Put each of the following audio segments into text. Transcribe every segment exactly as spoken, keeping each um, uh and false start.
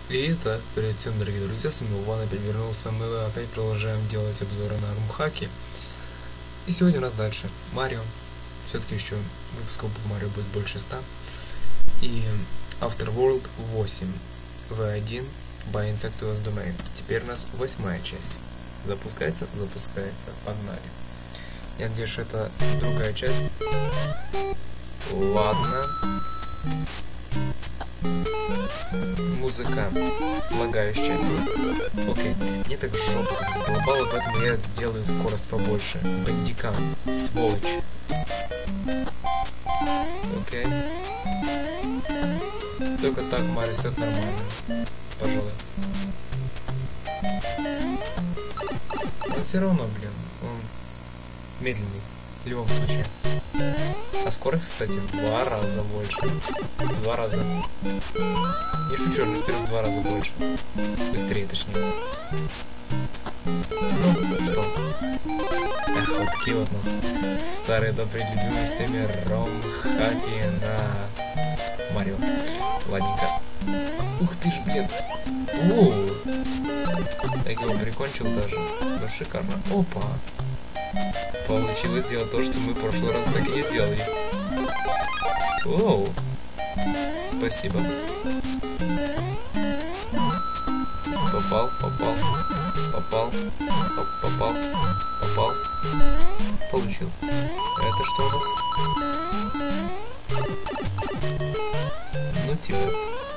Итак, привет всем, дорогие друзья, с вами Ван, опять вернулся, мы опять продолжаем делать обзоры на румхаки. И сегодня у нас дальше Марио, все-таки еще выпусков по Марио будет больше ста. И Afterworld восемь, ви один, by Insectuous Domain. Теперь у нас восьмая часть. Запускается? Запускается. Погнали. Я надеюсь, что это другая часть. Ладно. Музыка лагающая. Окей. Мне так жопа как задолбало, поэтому я делаю скорость побольше. Бандикам. Сволочь. Окей. Только так Марио все нормально. Пожалуй. Но все равно, блин, он медленный. В любом случае. А скорость, кстати, в два раза больше. В два раза. Не шучу, но теперь в два раза больше. Быстрее, точнее. Ну, что? Эх, вот такие вот у нас старые добрые любимые с теми ром-хаки на Марио. Ладненько. Ух ты ж, блин. Оу. Я его прикончил даже. Ну, шикарно. Опа. Получилось сделать то, что мы в прошлый раз так и не сделали. Оу. Спасибо. Попал, попал, попал, оп, попал, попал. Получил. Это что у нас? Ну тебя.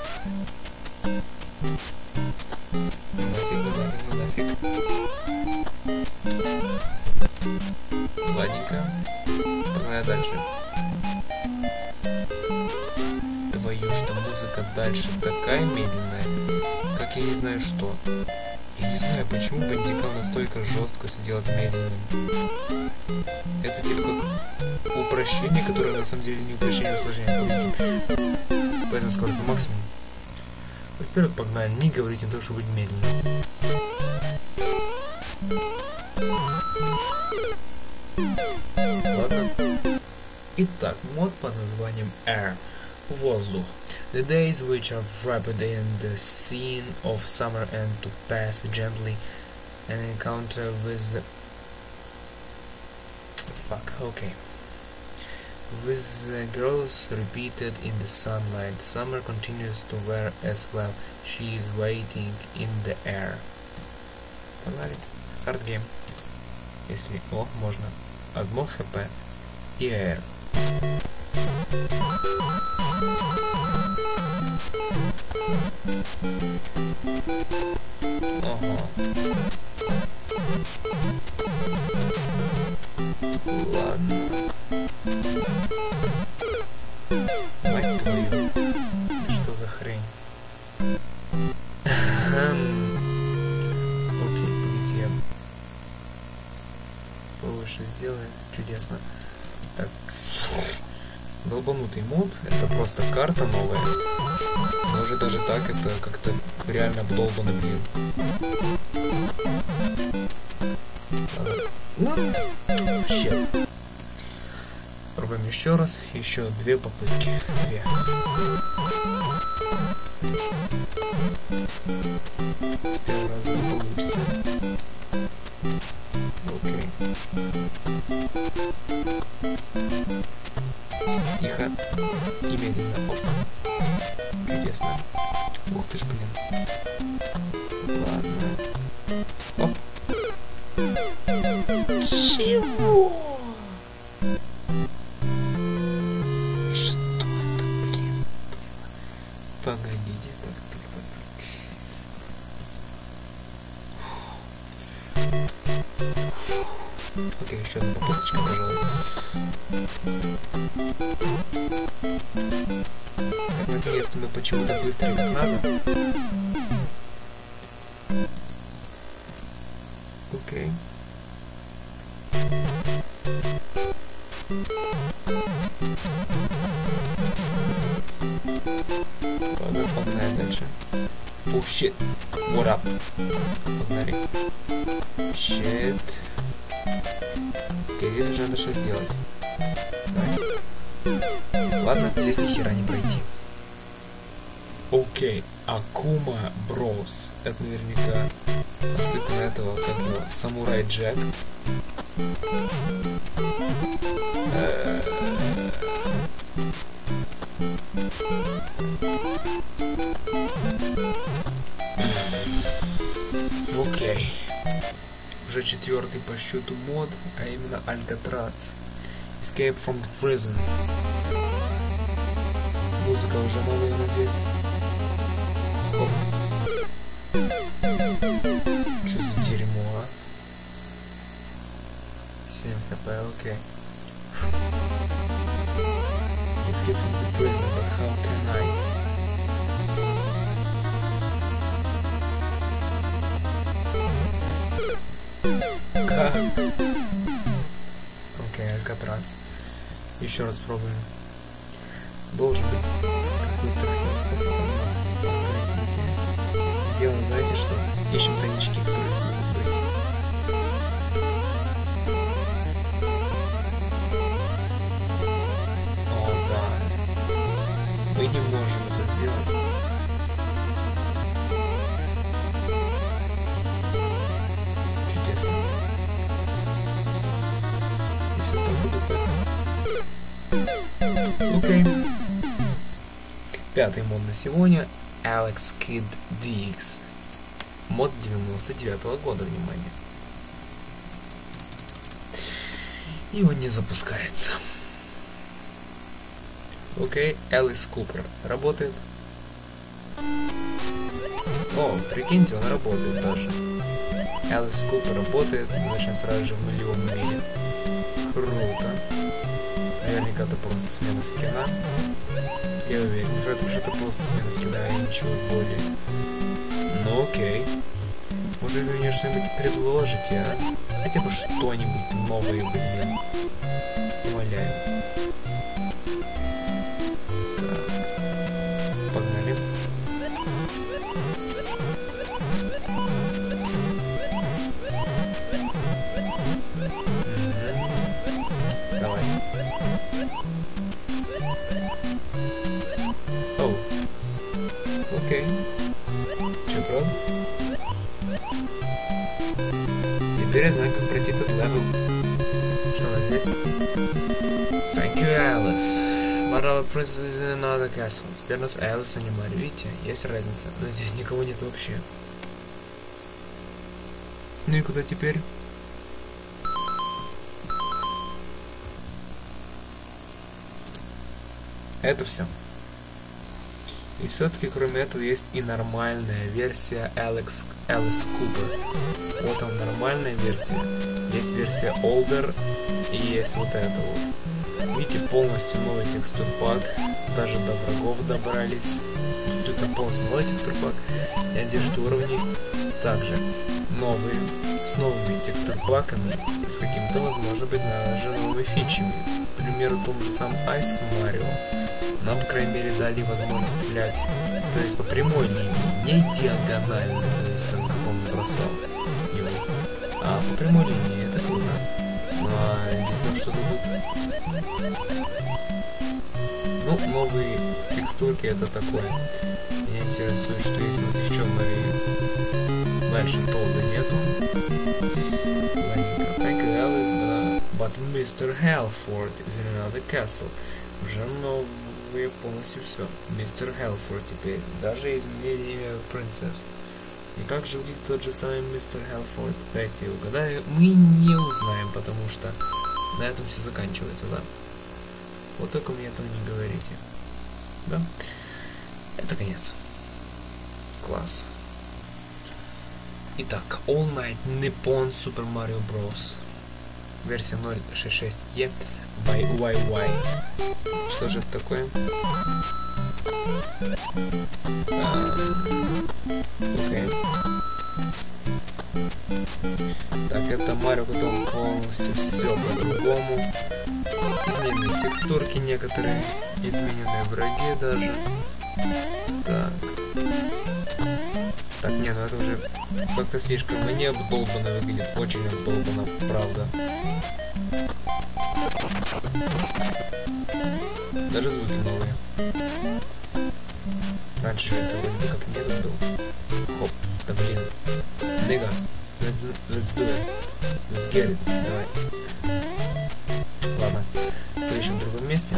Нафиг, нафиг, нафиг. Ладненько. Погнали дальше. Твою что музыка дальше такая медленная, как я не знаю что. Я не знаю, почему бандикам настолько жестко все делать медленным. Это типа как упрощение, которое на самом деле не упрощение, а усложнение поведения. Поэтому скорость на максимум. Во-первых, погнали, не говорите то, что будет медленно. Ладно. Итак, мод под названием Air. Воздух. The days which are rapid in the scene of summer and to pass gently an encounter with the... Fuck, okay. With the girls repeated in the sunlight. Summer continues to wear as well. She is waiting in the air. Погнали. Start game. Если... О, можно. Одно хп. И air. Ага. Ладно. Мать твою. Это что за хрень? Окей, погодите, я повыше сделаю. Чудесно. Так. Долбанутый мод, это просто карта новая. Но уже даже так это как-то реально обдолбано, блин. Ну, вообще. Пробуем еще раз. Еще две попытки. Две. С первого раза не получится. Окей. Тихо и медленно. Оп. Чудесно. Ух ты ж, блин. Ладно. Оп. Чего? Что это, блин, было? Погодите, так, так, так. Окей, еще одна попыточка, пожалуй. Так, наконец-то мы почему-то быстро так надо. Окей. Ладно, погнали дальше. О, щит. What up? Погнали. Щит. Окей, здесь уже надо что-то делать. Давай. Ладно, здесь ни хера не пройти. Окей, Акума Брос. Это наверняка отсылка на этого, как его, Самурай Джек. Окей. Уже четвертый по счету мод, а именно Alcatraz. Escape from the prison. Музыка уже новая у нас есть. Хоп. Что за дерьмо, а? семь хп, окей. Escape from the prison, but how can I? Как? Окей, Алькатрас. Еще раз пробуем. Должен быть какой-то способ пройти. Делаем, знаете что? Ищем тайнички, которые смогут быть. О, да. Мы не можем это сделать. Чудесно. Если вот так буду класть. Окей. Пятый мод на сегодня. Alex Kidd ди икс. Мод девяносто девятого года, внимание. И он не запускается. Окей, Элис Купер работает. О, прикиньте, он работает даже. Элис Купер работает, начнем сразу же в нулевом мире. Круто. Наверняка это просто смена скина. Я уверен, что это, что это просто смена скина, и ничего более. Ну окей. Может вы мне что-нибудь предложите, а? Хотя бы что-нибудь новое, блин. Умоляю. Так. Погнали. Угу. Давай. Оу. Окей. Чё, правда? Теперь я знаю, как пройти этот левел. Что у нас здесь? Thank you, Alice. But our princess is in another castle. Теперь у нас Alice, а не Марио. Видите? Есть разница. Но здесь никого нет вообще. Ну и куда теперь? Это все. И все-таки кроме этого есть и нормальная версия Alex, Alice Cooper. Вот он, нормальная версия. Есть версия Older и есть вот это вот. Видите, полностью новый текстурпак. Даже до врагов добрались. Абсолютно полностью новый текстурпак. Я надеюсь, что уровни также новые. С новыми текстурпаками. И с каким-то, возможно быть, даже новыми фичами. К примеру, том же сам Ice Mario. Нам, по крайней мере, дали возможность стрелять, то есть по прямой линии, не диагонально, то есть там, как он бросал его, а по прямой линии. Это круто. Ну, а единственное, что дадут. Ну, новые текстурки, это такое. Меня интересует, что есть у нас еще новые. Дальше Толда нету. Thank you, Alice, but мистер Halford is in another castle. Уже новый. Полностью все. Мистер Хелфорд теперь. Даже изменили имя принцесс. И как же выглядит тот же самый мистер Хелфорд? Дайте угадаю. Мы не узнаем, потому что на этом все заканчивается, да? Вот только мне этого не говорите. Да? Это конец. Класс. Итак, All Night Nippon Super Mario Bros. Версия ноль шестьдесят шесть и by уай уай. Что же это такое? Окей. Так, это Марио, которому полностью все по-другому. Измененные текстурки некоторые, измененные враги даже. Так. Так, не, ну это уже как-то слишком мне обдолбанно выглядит, очень обдолбанно, правда. Даже звуки новые. Раньше это вроде бы как метод был. Хоп, да блин. Nigga, let's, let's do it. Let's get it. Давай. Ладно, поищем в другом месте.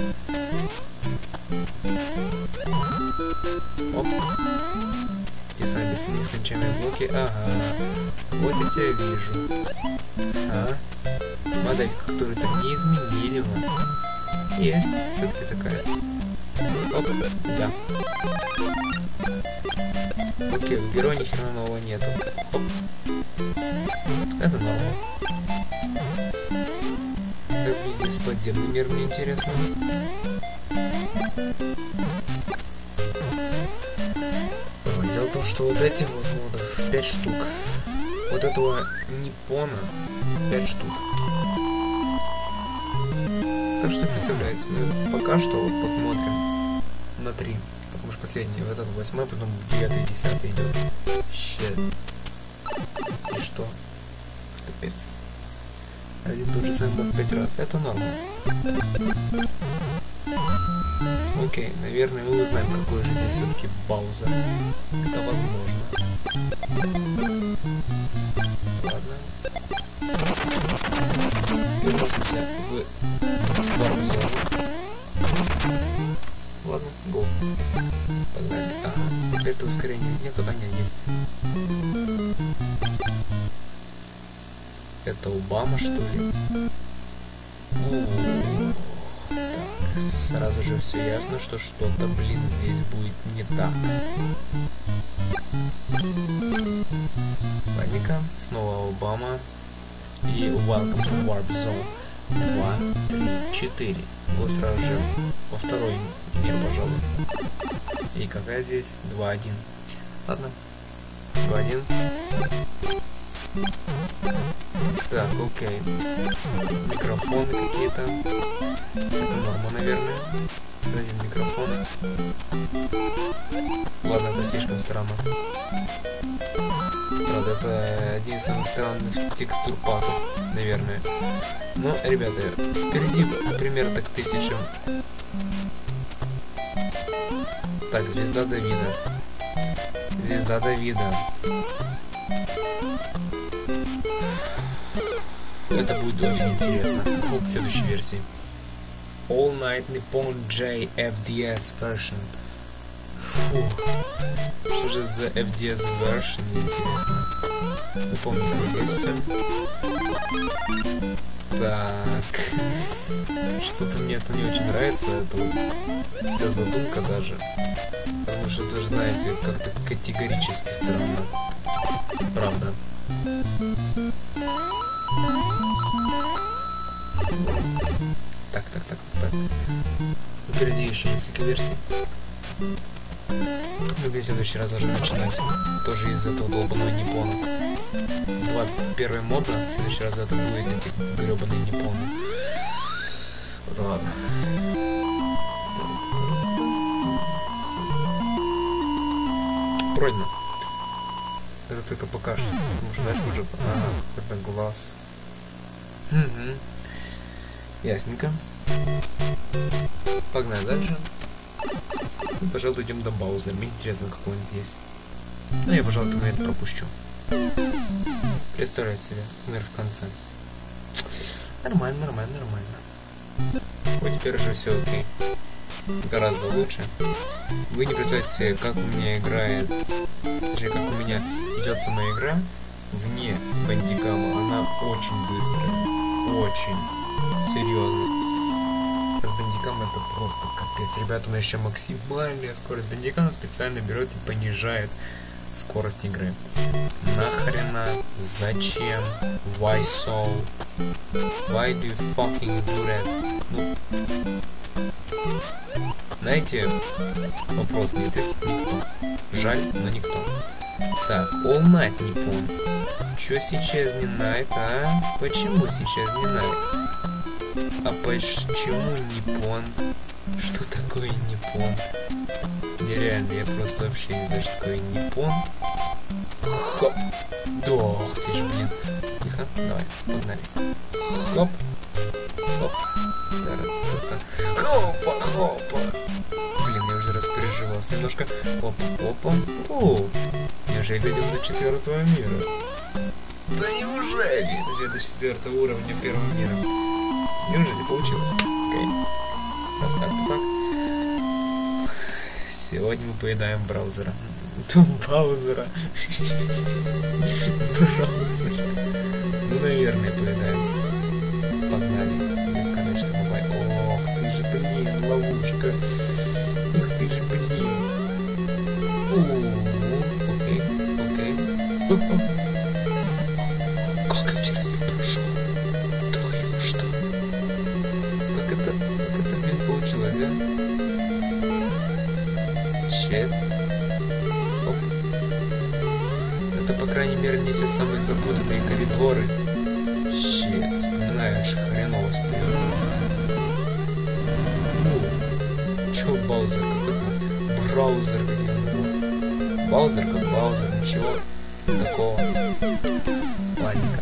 Оп. Те самые нескончаемые блоки. Ага. Вот я тебя вижу. А? Модель, которую там не изменили у нас. Есть, все-таки такая. Оп, да. Окей, в героя ни хрена нового нету. Оп. Это норма. Как мне здесь подземный мир, мне интересно. Дело в том, что вот этих вот модов пять штук. Вот этого Ниппона пять штук. Так что представляете, мы пока что вот посмотрим на три. Потому что последний, вот этот восьмой, потом девятый, десятый идет. Щет. И что? Капец. Один тот же самый бог пять раз. Это норма. Окей, наверное, мы узнаем, какой же здесь все-таки Баузер. Это возможно. Ладно. Переносимся в варп-зону. Ладно, го. Погнали. Ага, теперь-то ускорения нету, а нет, есть. Это Обама, что ли? О-о-о. Так, сразу же все ясно, что что-то, блин, здесь будет не так. Ладненько, снова Обама. И Welcome to Warp Zone. Два, три, четыре. Вот сразу же во второй мир, пожалуй. И какая здесь? два один. Ладно. два один. Так, окей. Микрофоны какие-то. Это норма, наверное. Один микрофон. Ладно, это слишком странно. Правда, это один из самых странных текстур паков, наверное. Но, ребята, впереди примерно так тысяча. Так, звезда Давида. Звезда Давида. Это будет очень интересно. К следующей версии. All Night Nippon J F D S version. Фу. Что же за эф ди эс version, интересно. Не помню, как здесь все. Так. Что-то мне это не очень нравится. Это вот вся задумка даже. Потому что, тоже знаете, как-то категорически странно. Правда. Так, так, так, так. Впереди еще несколько версий. Мы в следующий раз должны начинать. Тоже из этого долбаного Ниппона. Два первые мода, в следующий раз это будет эти гребаные Ниппоны. Вот ладно. Пройдено. Это только пока что. Потому что дальше уже... Ага, какой-то глаз. Угу. Ясненько. Погнали дальше. И, пожалуй, идем до Баузера. Мне интересно, какой он здесь. Ну, я, пожалуй, этот момент пропущу. Представляете себе, умер в конце. Нормально, нормально, нормально. Вот теперь уже все окей. Гораздо лучше. Вы не представляете себе, как у меня играет, точнее, как у меня идет сама игра вне бандикама. Она очень быстрая. Очень. Серьезно. С бандикам это просто капец. Ребята, у меня еще максимальная скорость. Бандикам специально берет и понижает скорость игры. Нахрена? Зачем? Why so? Why do you fucking do that? Ну, знаете, вопрос не ответит никто. Жаль, но никто. Так, All Night Nippon. Чё сейчас не Night, а? Почему сейчас не Night? А почему Ниппон? Что такое Ниппон? Нереально, я просто вообще не знаю, что такое Ниппон. Хоп! Дох, ты ж, блин. Тихо, давай, погнали. Хоп! Хоп! Хопа, хопа! Блин, я уже распереживал. осталось немножко. Опа, опа. О, неужели дойдем до четвертого мира? Да неужели? Точнее, до четвертого уровня первого мира. Неужели получилось? Окей. Раз так, то так. Сегодня мы поедаем браузера. Браузера. Браузер. Ну, наверное, поедаем. Погнали. Ну, конечно, бывает. Ох ты же, блин, ловушка. Ух ты же, блин. О, окей, окей. Как интересно прошел. Твою что? Как это, как это, блин, получилось, а? Щет. Оп. Это, по крайней мере, не те самые запутанные коридоры. Щет, вспоминаешь, хреново стоит. Ну, чё Баузер, какой у нас браузер, как я назвал? Баузер как Баузер, ничего такого. Ладненько.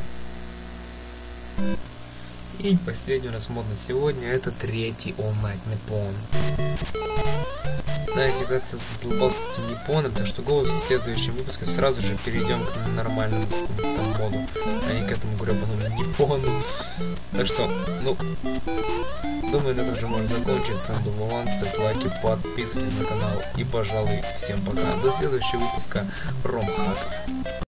И последний у нас мод на сегодня, это третий All Night Nippon. Знаете, как-то задолбался с этим Японом, так что голос в следующем выпуске сразу же перейдем к нормальному там моду, а не к этому гребаному Япону. Так что, ну, думаю, на этом же можно закончить. С вами был Вован, ставьте лайки, подписывайтесь на канал и, пожалуй, всем пока. До следующего выпуска Ромхаков.